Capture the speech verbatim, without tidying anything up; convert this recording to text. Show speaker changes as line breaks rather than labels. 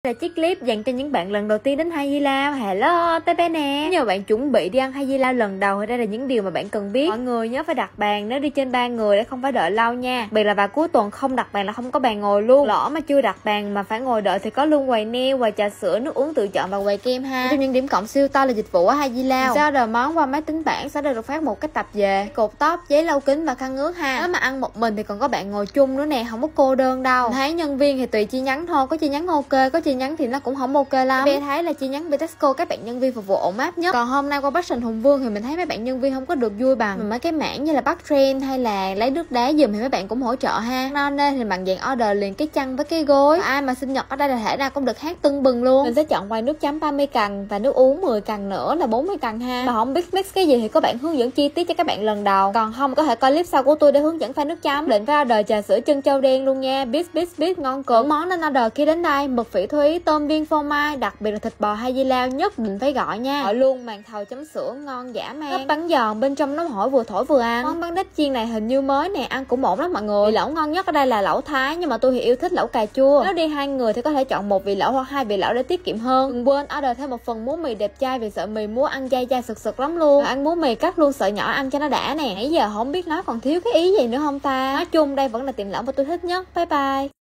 Là chiếc clip dành cho những bạn lần đầu tiên đến Hai Di Lao. Hello, tê pê nè. Nếu bạn chuẩn bị đi ăn Hai Di Lao lần đầu thì đây là những điều mà bạn cần biết. Mọi người nhớ phải đặt bàn nếu đi trên ba người để không phải đợi lâu nha. Biệt là vào cuối tuần không đặt bàn là không có bàn ngồi luôn. Lỡ mà chưa đặt bàn mà phải ngồi đợi thì có luôn quầy neo, quầy trà sữa, nước uống tự chọn và quầy kem ha. Trong những điểm cộng siêu to là dịch vụ ở Hai Di Lao. Sao order món qua máy tính bảng sẽ được phát một cái tập về, cột tóc, giấy lau kính và khăn ướt ha. Nếu mà ăn một mình thì còn có bạn ngồi chung nữa nè, không có cô đơn đâu. Thấy nhân viên thì tùy chi nhánh thôi, có chi nhánh ok, có chi nhánh thì nó cũng không ok lắm. Bé thấy là chi nhánh Bitexco các bạn nhân viên phục vụ ổn áp nhất. Còn hôm nay qua Passion Hùng Vương thì mình thấy mấy bạn nhân viên không có được vui bằng. Mà mấy cái mảng như là bắt trend hay là lấy nước đá giùm thì mấy bạn cũng hỗ trợ ha. No nên thì bạn dạng order liền cái chăn với cái gối. Ai mà sinh nhật ở đây là thể nào cũng được hát tưng bừng luôn. Mình sẽ chọn quầy nước chấm ba mươi cành và nước uống mười cành nữa là bốn mươi cành ha. Mà không biết mix cái gì thì có bạn hướng dẫn chi tiết cho các bạn lần đầu. Còn không có thể coi clip sau của tôi để hướng dẫn pha nước chấm. Định phải order trà sữa chân trâu đen luôn nha. Biết biết biết ngon cực. Món nên order khi đến đây mực phỉ thúy, tôm viên phô mai, đặc biệt là thịt bò Hai Di Lao nhất định phải gọi nha. Gọi luôn màn thầu chấm sữa ngon dã man. Tóp bắn giòn bên trong nóng hổi vừa thổi vừa ăn. Món bắn đít chiên này hình như mới nè, ăn cũng ổn lắm mọi người. Vị lẩu ngon nhất ở đây là lẩu Thái nhưng mà tôi thì yêu thích lẩu cà chua. Nếu đi hai người thì có thể chọn một vị lẩu hoặc hai vị lẩu để tiết kiệm hơn. Đừng quên order thêm một phần muối mì đẹp trai vì sợ mì muối ăn dai dai sực sực lắm luôn. Và ăn muối mì cắt luôn sợi nhỏ ăn cho nó đã nè. Nãy giờ không biết nói còn thiếu cái ý gì nữa không ta. Nói chung đây vẫn là tiệm lẩu mà tôi thích nhất. Bye bye.